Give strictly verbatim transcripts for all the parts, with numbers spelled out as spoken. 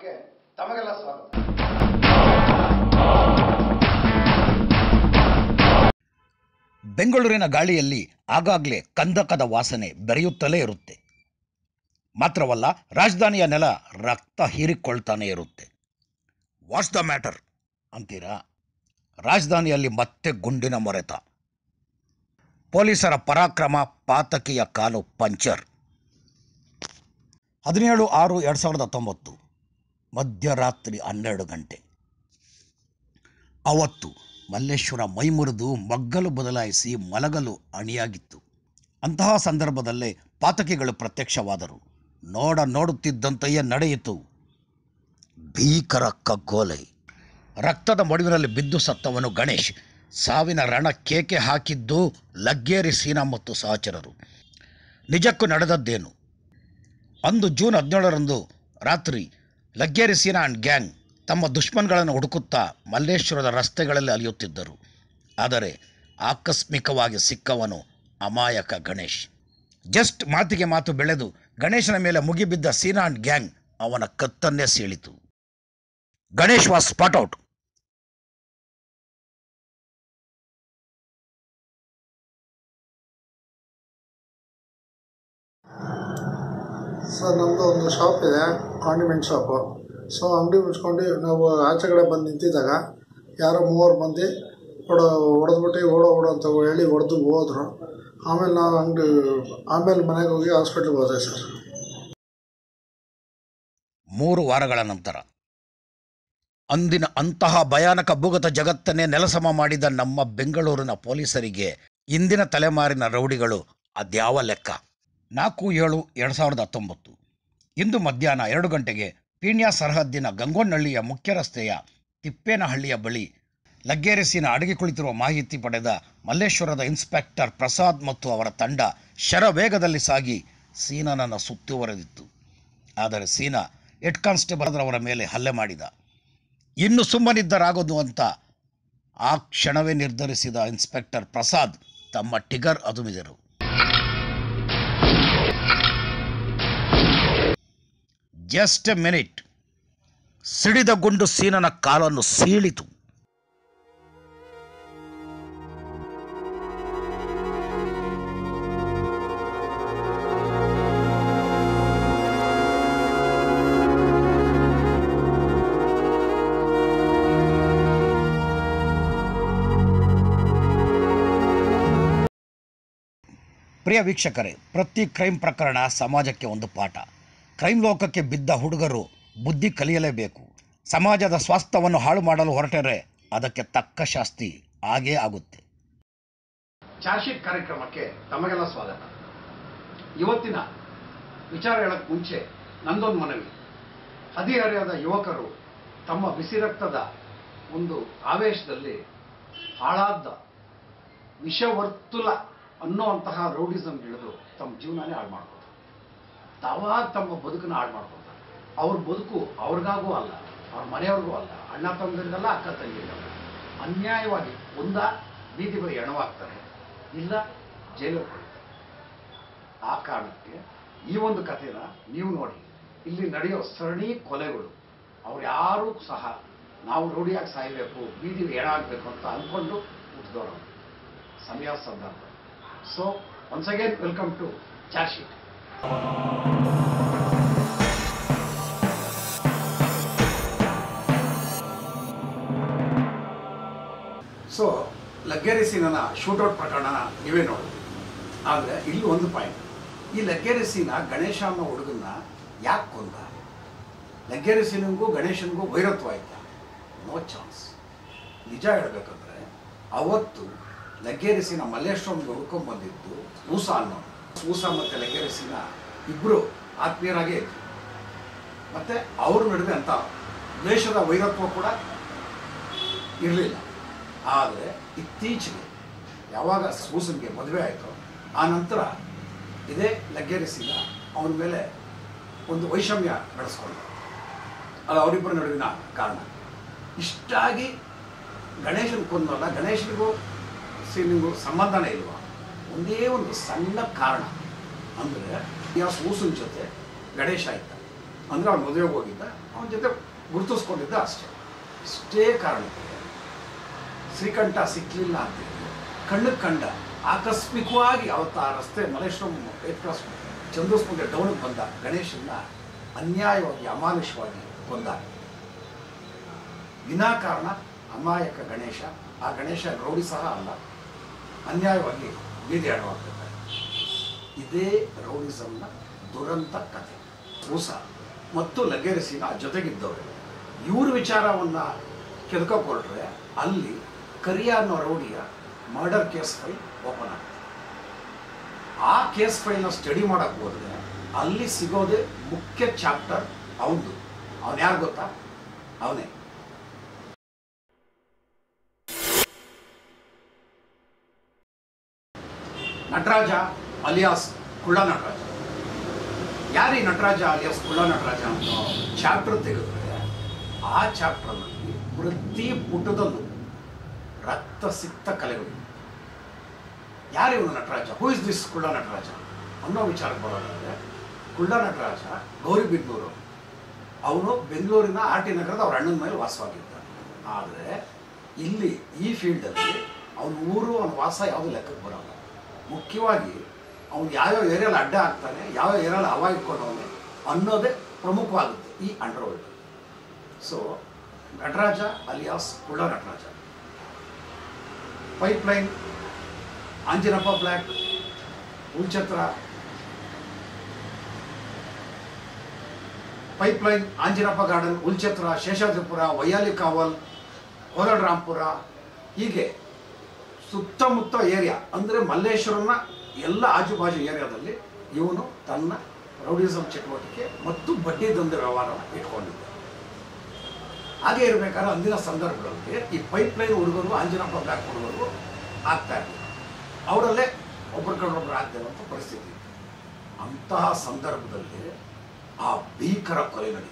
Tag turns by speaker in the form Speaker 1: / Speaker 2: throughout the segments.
Speaker 1: ಕಾರ್ಯಕ್ರಮಕ್ಕೆ ತಮಗೆಲ್ಲ ಸ್ವಾಗತ.
Speaker 2: ಬೆಂಗಳೂರಿನ ಗಾಳಿಯಲ್ಲಿ ಆಗಾಗಲೇ ಕಂದಕದ ವಾಸನೆ ಬೆರೆಯುತ್ತಲೇ ಇರುತ್ತೆ. ಮಾತ್ರವಲ್ಲ, ರಾಜಧಾನಿಯ ನೆಲ ರಕ್ತ ಹೀರಿಕೊಳ್ತಾನೆ ಇರುತ್ತೆ. ವಾಟ್ಸ್ ದ ಮ್ಯಾಟರ್ ಅಂತೀರಾ? ರಾಜಧಾನಿಯಲ್ಲಿ ಮತ್ತೆ ಗುಂಡಿನ ಮೊರೆತ. ಪೊಲೀಸರ ಪರಾಕ್ರಮ, ಪಾತಕಿಯ ಕಾಲು ಪಂಚರ್. ಹದಿನೇಳು ಆರು ಎರಡು ಸಾವಿರದ ಹತ್ತೊಂಬತ್ತು ಮಧ್ಯರಾತ್ರಿ ಹನ್ನೆರಡು ಗಂಟೆ. ಅವತ್ತು ಮಲ್ಲೇಶ್ವರ ಮೈಮುರಿದು ಮಗ್ಗಲು ಬದಲಾಯಿಸಿ ಮಲಗಲು ಅಣಿಯಾಗಿತ್ತು. ಅಂತಹ ಸಂದರ್ಭದಲ್ಲೇ ಪಾತಕಿಗಳು ಪ್ರತ್ಯಕ್ಷವಾದರು. ನೋಡ ನೋಡುತ್ತಿದ್ದಂತೆಯೇ ನಡೆಯಿತು ಭೀಕರ ಕಗ್ಗೋಲೆ. ರಕ್ತದ ಮಡುವಿನಲ್ಲಿ ಬಿದ್ದು ಸತ್ತವನು ಗಣೇಶ್. ಸಾವಿನ ರಣ ಕೇಕೆ ಹಾಕಿದ್ದು ಲಗ್ಗೇರಿ ಸೀನಾ ಮತ್ತು ಸಹಚರರು. ನಿಜಕ್ಕೂ ನಡೆದದ್ದೇನು? ಅಂದು ಜೂನ್ ಹದಿನೇಳರಂದು ರಾತ್ರಿ ಲಗ್ಗೇರಿ ಸೀನಾ ಆ್ಯಂಡ್ ಗ್ಯಾಂಗ್ ತಮ್ಮ ದುಶ್ಮನ್ಗಳನ್ನು ಹುಡುಕುತ್ತಾ ಮಲ್ಲೇಶ್ವರದ ರಸ್ತೆಗಳಲ್ಲಿ ಅಲಿಯುತ್ತಿದ್ದರು. ಆದರೆ ಆಕಸ್ಮಿಕವಾಗಿ ಸಿಕ್ಕವನು ಅಮಾಯಕ ಗಣೇಶ್. ಜಸ್ಟ್ ಮಾತಿಗೆ ಮಾತು ಬೆಳೆದು ಗಣೇಶನ ಮೇಲೆ ಮುಗಿಬಿದ್ದ ಸೀನಾ ಆ್ಯಂಡ್ ಗ್ಯಾಂಗ್ ಅವನ ಕತ್ತನ್ನೇ ಸೀಳಿತು. Ganesh was spot out.
Speaker 3: Sir, ನಮ್ಮದು ಒಂದು ಶಾಪ್ ಇದೆ, ಕಾಂಡಿಮೆಂಟ್ ಶಾಪು. ಸೊ ಅಂಗಡಿ ಮುಚ್ಕೊಂಡು ನಾವು ಆಚೆ ಕಡೆ ಬಂದು ನಿಂತಿದ್ದಾಗ ಯಾರೋ ಮೂವರು ಮಂದಿ ಹೊಡ ಹೊಡೆದ್ಬಿಟ್ಟು ಓಡೋ ಓಡೋ ಅಂತ ಹೇಳಿ ಹೊಡೆದು ಹೋದರು. ಆಮೇಲೆ ನಾವು ಅಂಗಡಿ ಆಮೇಲೆ ಮನೆಗೆ ಹೋಗಿ ಹಾಸ್ಪಿಟ್ಲಿಗೆ ಹೋದೆ ಸರ್.
Speaker 2: ಮೂರು ವಾರಗಳ ನಂತರ ಅಂದಿನ ಅಂತಹ ಭಯಾನಕ ಭೂಗತ ಜಗತ್ತನ್ನೇ ನೆಲಸಮ ಮಾಡಿದ ನಮ್ಮ ಬೆಂಗಳೂರಿನ ಪೊಲೀಸರಿಗೆ ಇಂದಿನ ತಲೆಮಾರಿನ ರೌಡಿಗಳು ಅದ್ಯಾವ ಲೆಕ್ಕ. ನಾಲ್ಕು ಏಳು ಎರಡು ಸಾವಿರದ ಹತ್ತೊಂಬತ್ತು ಇಂದು ಮಧ್ಯಾಹ್ನ ಎರಡು ಗಂಟೆಗೆ ಪೀಣ್ಯ ಸರಹದ್ದಿನ ಗಂಗೋನಹಳ್ಳಿಯ ಮುಖ್ಯ ರಸ್ತೆಯ ತಿಪ್ಪೇನಹಳ್ಳಿಯ ಬಳಿ ಲಗ್ಗೇರಿ ಸೀನಾ ಅಡಗಿ ಕುಳಿತಿರುವ ಮಾಹಿತಿ ಪಡೆದ ಮಲ್ಲೇಶ್ವರದ ಇನ್ಸ್ಪೆಕ್ಟರ್ ಪ್ರಸಾದ್ ಮತ್ತು ಅವರ ತಂಡ ಶರವೇಗದಲ್ಲಿ ಸಾಗಿ ಸೀನಾನನ್ನು ಸುತ್ತುವರೆದಿತ್ತು. ಆದರೆ ಸೀನಾ ಹೆಡ್ ಕಾನ್ಸ್ಟೇಬಲ್ ಅವರ ಮೇಲೆ ಹಲ್ಲೆ ಮಾಡಿದ. ಇನ್ನು ಸುಮ್ಮನಿದ್ದರಾಗೋದು ಅಂತ ಆ ಕ್ಷಣವೇ ನಿರ್ಧರಿಸಿದ ಇನ್ಸ್ಪೆಕ್ಟರ್ ಪ್ರಸಾದ್ ತಮ್ಮ ಟಿಗರ್ ಅದುಮಿದರು. Just a minute. ಸಿಡಿದ ಗುಂಡು ಸೀನನ ಕಾಲನ್ನು ಸೀಳಿತು. ಪ್ರಿಯ ವೀಕ್ಷಕರೇ, ಪ್ರತಿ ಕ್ರೈಮ್ ಪ್ರಕರಣ ಸಮಾಜಕ್ಕೆ ಒಂದು ಪಾಠ. ಕ್ರೈಮ್ ಲೋಕಕ್ಕೆ ಬಿದ್ದ ಹುಡುಗರು ಬುದ್ಧಿ ಕಲಿಯಲೇಬೇಕು. ಸಮಾಜದ ಸ್ವಾಸ್ಥ್ಯವನ್ನು ಹಾಳು ಮಾಡಲು ಹೊರಟರೆ ಅದಕ್ಕೆ ತಕ್ಕ ಶಾಸ್ತಿ ಆಗೇ ಆಗುತ್ತೆ.
Speaker 1: ಚಾರ್ಜ್ ಶೀಟ್ ಕಾರ್ಯಕ್ರಮಕ್ಕೆ ತಮಗೆಲ್ಲ ಸ್ವಾಗತ. ಇವತ್ತಿನ ವಿಚಾರ ಹೇಳಕ್ಕೆ ಮುಂಚೆ ನಂದೊಂದು ಮನವಿ. ಹದಿಹರೆಯದ ಯುವಕರು ತಮ್ಮ ಬಿಸಿ ರಕ್ತದ ಒಂದು ಆವೇಶದಲ್ಲಿ ಹಾಳಾದ ವಿಷವರ್ತುಲ ಅನ್ನೋಂತಹ ರೌಡಿಸಮ್ ಹಿಡಿದು ತಮ್ಮ ಜೀವನನೇ ಹಾಳು ಮಾಡ್ಕೋತಾರೆ. ತಾವಾಗ ತಮ್ಮ ಬದುಕನ್ನು ಹಾಳು ಮಾಡ್ಕೊತಾರೆ. ಅವ್ರ ಬದುಕು ಅವ್ರಿಗಾಗೂ ಅಲ್ಲ, ಅವ್ರ ಮನೆಯವ್ರಿಗೂ ಅಲ್ಲ, ಅಣ್ಣ ತಮ್ಮದಿರಿಗಲ್ಲ, ಅಕ್ಕ ತಂಗಿರಿಗಲ್ಲ. ಅನ್ಯಾಯವಾಗಿ ಒಂದ ಬೀದಿ ಬದಿ ಹೆಣವಾಗ್ತಾರೆ, ಇಲ್ಲ ಜೈಲಿಗೆ ಕೊಡ್ತಾರೆ. ಆ ಕಾರಣಕ್ಕೆ ಈ ಒಂದು ಕಥೆನ ನೀವು ನೋಡಿ. ಇಲ್ಲಿ ನಡೆಯೋ ಸರಣಿ ಕೊಲೆಗಳು ಅವ್ರು ಯಾರೂ ಸಹ ನಾವು ರೂಢಿಯಾಗಿ ಸಾಯಬೇಕು, ಬೀದಿಗೆ ಹೆಣ ಆಗಬೇಕು ಅಂತ ಅಂದ್ಕೊಂಡು ಹುಟ್ಟಿದವರು. ಸಮಯ ಸಂದರ್ಭ. So once again welcome to charge sheet. So Laggere ಸೀನನ ಶೂಟೌಟ್ ಪ್ರಕರಣನ ನೀವೇ ನೋಡಿದ್ರಿ. ಆದರೆ ಇಲ್ಲಿ ಒಂದು ಪಾಯಿಂಟ್. ಈ ಲಗ್ಗೇರಿ ಸೀನ ಗಣೇಶ ಅನ್ನೋ ಹುಡುಗನ್ನ ಯಾಕೆ ಕೊಂದ? ಲಗ್ಗೇರಿ ಸೀನಿಗೂ ಗಣೇಶನಿಗೂ ವೈರತ್ವ ಆಯ್ತಾ? No chance. ನಿಜ ಹೇಳಬೇಕಂದ್ರೆ ಅವತ್ತು ಲಗ್ಗೇರಿ ಸೀನ ಮಲ್ಲೇಶ್ವರಂಗೆ ಹುಡ್ಕೊಂಡ್ಬಂದಿದ್ದು ಊಸ ಅನ್ನೋ. ಊಸ ಮತ್ತು ಲಗ್ಗೇರಿ ಸೀನ ಇಬ್ಬರು ಆತ್ಮೀಯರಾಗೇ ಇತ್ತು. ಮತ್ತು ಅವ್ರ ನಡುವೆ ಅಂತ ದ್ವೇಷದ ವೈರತ್ವ ಕೂಡ ಇರಲಿಲ್ಲ. ಆದರೆ ಇತ್ತೀಚೆಗೆ ಯಾವಾಗ ಊಸನ್ಗೆ ಮದುವೆ ಆಯಿತು, ಆ ನಂತರ ಇದೇ ಲಗ್ಗೇರಿ ಸೀನ ಅವನ ಮೇಲೆ ಒಂದು ವೈಷಮ್ಯ ಬೆಳೆಸ್ಕೊಂಡು, ಅದು ಅವರಿಬ್ಬರ ನಡುವಿನ ಕಾರಣ. ಇಷ್ಟಾಗಿ ಗಣೇಶನ ಕೊಂದಲ್ಲ, ಗಣೇಶನಿಗೂ ಸೀನಿಗೂ ಸಂಬಂಧನೇ ಇಲ್ವಾ? ಒಂದೇ ಒಂದು ಸಣ್ಣ ಕಾರಣ ಅಂದರೆ ಯಾವ ಊಸನ ಜೊತೆ ಗಣೇಶ ಆಯ್ತ. ಅಂದರೆ ಅವ್ನು ಮದುವೆಗೆ ಹೋಗಿದ್ದ, ಅವನ ಜೊತೆ ಗುರುತಿಸ್ಕೊಂಡಿದ್ದ ಅಷ್ಟೇ. ಇಷ್ಟೇ ಕಾರಣಕ್ಕೆ ಶ್ರೀಕಂಠ ಸಿಕ್ಕಲಿಲ್ಲ ಅಂತ ಕಣ್ಣಕ್ಕೆ ಕಂಡ ಆಕಸ್ಮಿಕವಾಗಿ ಅವತ್ತು ಆ ರಸ್ತೆ ಮಲೇಶ್ವರಂ ಏಟ್ ಕ್ಲಾಸ್ ಚಂದೂಸ್ ಮುಂದೆ ಡೌನಿಗೆ ಬಂದ ಗಣೇಶನ್ನ ಅನ್ಯಾಯವಾಗಿ ಅಮಾನುಷವಾಗಿ ಕೊಂದ. ವಿನಾಕಾರಣ ಅಮಾಯಕ ಗಣೇಶ, ಆ ಗಣೇಶ ರೌಡಿ ಸಹ ಅಲ್ಲ, ಅನ್ಯಾಯವಾಗಿ ಬೀದಿ ಆಡವಾಗ್ತಿದ್ದಾರೆ. ಇದೇ ರೌಡಿಸಮ್ನ ದುರಂತ ಕಥೆ. ಮೂಸ ಮತ್ತು ಲಗೇರಿಸಿನ ಜೊತೆಗಿದ್ದವರು ಇವ್ರ ವಿಚಾರವನ್ನು ಕೆದಕೋಕೊಟ್ರೆ ಅಲ್ಲಿ ಕರಿಯ ಅನ್ನೋ ರೌಡಿಯ ಮರ್ಡರ್ ಕೇಸ್ ಫೈಲ್ ಓಪನ್ ಆಗ್ತದೆ. ಆ ಕೇಸ್ ಫೈಲ್ನ ಸ್ಟಡಿ ಮಾಡಕ್ಕೆ ಹೋದ್ರೆ ಅಲ್ಲಿ ಸಿಗೋದೇ ಮುಖ್ಯ ಚಾಪ್ಟರ್ ಅವನು. ಅವನು ಯಾರು ಗೊತ್ತಾ? ಅವನೇ ನಟರಾಜ ಅಲಿಯಾಸ್ ಕುಳ್ಳ ನಟರಾಜ. ಯಾರೀ ನಟರಾಜ ಅಲಿಯಾಸ್ ಕುಳ್ಳ ನಟರಾಜ ಅನ್ನೋ ಚಾಪ್ಟರ್ ತೆಗೆದ್ರೆ ಆ ಚಾಪ್ಟರ್ನಲ್ಲಿ ಪ್ರತಿ ಪುಟದಲ್ಲೂ ರಕ್ತ ಸಿಕ್ತ ಕಲೆಗಳು. ಯಾರಿವನು Nataraja? Who is this Kulla Nataraja ಅನ್ನೋ ವಿಚಾರಕ್ಕೆ ಬರೋದಾದ್ರೆ, ಕುಳ್ಳ ನಟರಾಜ ಗೌರಿಬಿದನೂರು, ಅವನು ಬೆಂಗಳೂರಿನ ಆರ್ ಟಿ ನಗರದ ಅವ್ರ ಅಣ್ಣನ ಮೇಲೆ ವಾಸವಾಗಿದ್ದ. ಆದರೆ ಇಲ್ಲಿ ಈ ಫೀಲ್ಡಲ್ಲಿ ಅವನ ಊರು ಅವನ ವಾಸ ಯಾವುದೂ ಲೆಕ್ಕಕ್ಕೆ ಬರೋಲ್ಲ. ಮುಖ್ಯವಾಗಿ ಅವನು ಯಾವ್ಯಾವ ಏರಿಯಲ್ಲಿ ಅಡ್ಡ ಆಗ್ತಾನೆ, ಯಾವ್ಯಾವ ಏರಿಯಲ್ಲಿ ಹವಾ ಇಟ್ಕೊಂಡವನೆ ಅನ್ನೋದೇ ಪ್ರಮುಖವಾಗುತ್ತೆ ಈ underworld. So Nataraja alias Kulla Nataraja. Pipeline, Anjinappa block, Ulchatra, pipeline, Anjinappa garden, Ulchatra, Seshadripuram, Vyalikaval, Kodandarampura, ಹೀಗೆ ಸುತ್ತಮುತ್ತ ಏರಿಯಾ ಅಂದರೆ ಮಲ್ಲೇಶ್ವರನ ಎಲ್ಲ ಆಜುಬಾಜು ಏರಿಯಾದಲ್ಲಿ ಇವನು ತನ್ನ ರೌಡಿಸಮ್ ಚಟುವಟಿಕೆ ಮತ್ತು ಬಡ್ಡಿ ದಂಧೆ ವ್ಯವಹಾರ ಇಟ್ಕೊಂಡಿದ್ದ. ಹಾಗೆ ಇರಬೇಕಾದ್ರೆ ಅಂದಿನ ಸಂದರ್ಭಗಳಲ್ಲಿ ಈ ಪೈಪ್ಲೈನ್ ಹುಡುಗರು, ಆಂಜಿನಪ್ಪ ಬ್ಲ್ಯಾಕ್ ಹುಡುಗರು ಆಗ್ತಾ ಇರ್ತಾರೆ. ಅವರಲ್ಲೇ ಒಬ್ಬರ ಕಂಡೊಬ್ಬರು ಆಗ್ತಿರುವಂಥ ಪರಿಸ್ಥಿತಿ. ಅಂತಹ ಸಂದರ್ಭದಲ್ಲಿ ಆ ಭೀಕರ ಕೊಲೆ ನಡೀತು.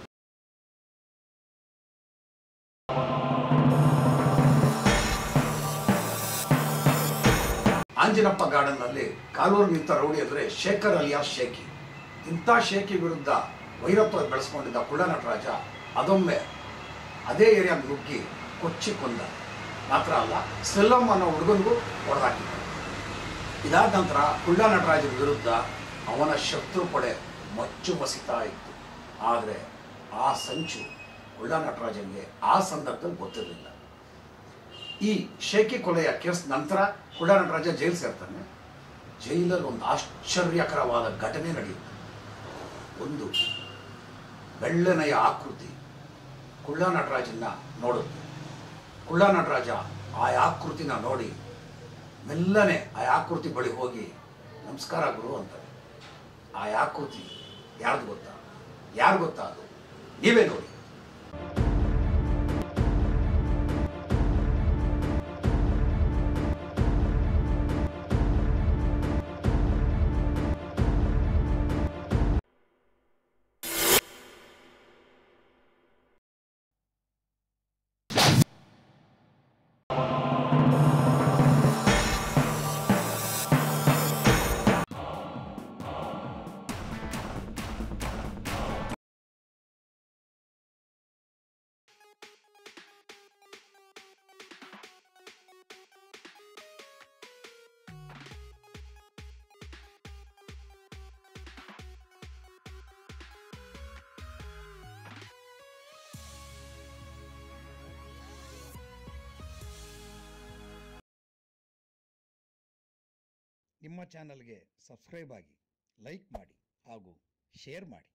Speaker 1: ಆಂಜಿನಪ್ಪ ಗಾರ್ಡನ್ನಲ್ಲಿ ಕಾಲೂರು ನಿಂತ ರೌಡಿ ಅಂದರೆ ಶೇಖರ್ ಅಲಿಯಾಸ್ ಶೇಖಿ. ಇಂಥ ಶೇಖಿ ವಿರುದ್ಧ ವೈರತ್ವ ಬೆಳೆಸ್ಕೊಂಡಿದ್ದ ಕುಳ್ಳ ನಟರಾಜ ಅದೊಮ್ಮೆ ಅದೇ ಏರಿಯಾಗ ನುಗ್ಗಿ ಕೊಚ್ಚಿ ಕೊಂದ. ಮಾತ್ರ ಅಲ್ಲ, ಸೆಲ್ಲಂ ಅನ್ನೋ ಹುಡುಗನಿಗೂ ಹೊಡೆದಾಕಿದ್ದ. ಇದಾದ ನಂತರ ಕುಳ್ಳ ನಟರಾಜನ ವಿರುದ್ಧ ಅವನ ಶತ್ರು ಪಡೆ ಮಚ್ಚು ಮಸಿತಾ ಇತ್ತು. ಆದರೆ ಆ ಸಂಚು ಕುಳ್ಳ ನಟರಾಜನಿಗೆ ಆ ಸಂದರ್ಭದಲ್ಲಿ ಗೊತ್ತಿರಲಿಲ್ಲ. ಈ ಶೇಖಿ ಕೊಲೆಯ ಕೇಸ್ ನಂತರ ಕುಳ್ಳ ನಟರಾಜ ಜೈಲು ಸೇರ್ತಾನೆ. ಜೈಲಲ್ಲಿ ಒಂದು ಆಶ್ಚರ್ಯಕರವಾದ ಘಟನೆ ನಡೆಯುತ್ತೆ. ಒಂದು ಬೆಳ್ಳನೆಯ ಆಕೃತಿ ಕುಳ್ಳ ನಟರಾಜನ್ನ ನೋಡುತ್ತೆ. ಕುಳ್ಳ ನಟರಾಜ ಆ ಆಕೃತಿನ ನೋಡಿ ಮೆಲ್ಲನೆ ಆ ಆಕೃತಿ ಬಳಿ ಹೋಗಿ ನಮಸ್ಕಾರ ಗುರು ಅಂತಾರೆ. ಆ ಆಕೃತಿ ಯಾರ್ದು ಗೊತ್ತಾ? ಯಾರು ಗೊತ್ತಾ? ಅದು ನೀವೇ ನೋಡಿ.
Speaker 2: ನಿಮ್ಮ ಚಾನಲ್ಗೆ ಸಬ್ಸ್ಕ್ರೈಬ್ ಆಗಿ, ಲೈಕ್ ಮಾಡಿ ಹಾಗೂ ಶೇರ್ ಮಾಡಿ.